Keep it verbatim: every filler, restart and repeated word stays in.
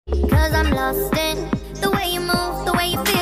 Cause I'm lost in the way you move, the way you feel.